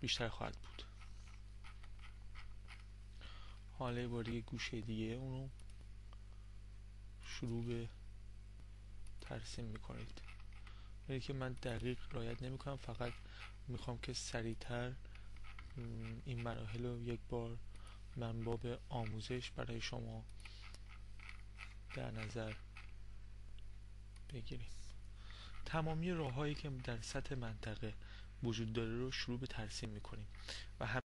بیشتر خواهد بود. حالا یه بار دیگه گوشه دیگه اونو شروع به ترسیم میکنید. یعنی که من دقیق رعایت نمیکنم، فقط میخوام که سریعتر این مراحل رو یک بار من باب آموزش برای شما در نظر بگیریم. تمامی راههایی که در سطح منطقه وجود داره رو شروع به ترسیم میکنیم و